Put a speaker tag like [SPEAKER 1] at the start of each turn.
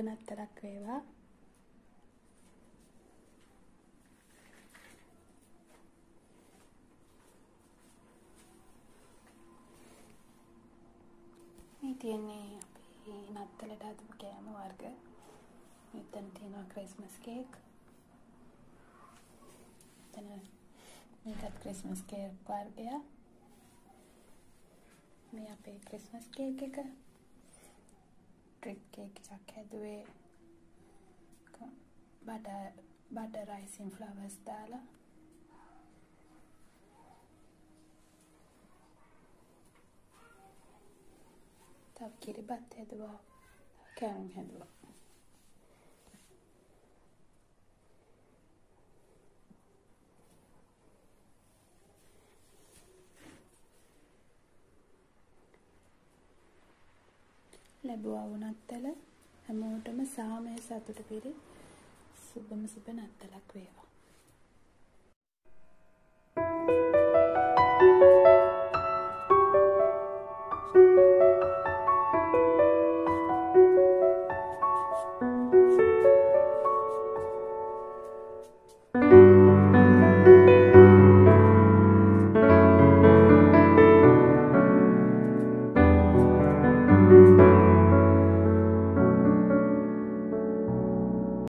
[SPEAKER 1] නත්තලක් වේවා. මේ තියන්නේ අපි නත්තලට හදපු කෑම වර්ග. මෙතන තියෙනවා ක්‍රිස්මස් කේක්. මේකත් ක්‍රිස්මස් කේක් වර්ගයක්. මේ අපේ ක්‍රිස්මස් කේක් එක. ට්‍රිප් කේක් එකක් හැදුවේ බටර් රයිසින් ෆ්ලවර්ස් දාලා. තව කිරිබත් හැදුවා. කෑම හැදුවා. ලැබුවා වූ නත්තල හැමෝටම සාමය සතුට පිරි සුබම සුබ නත්තලක් වේවා.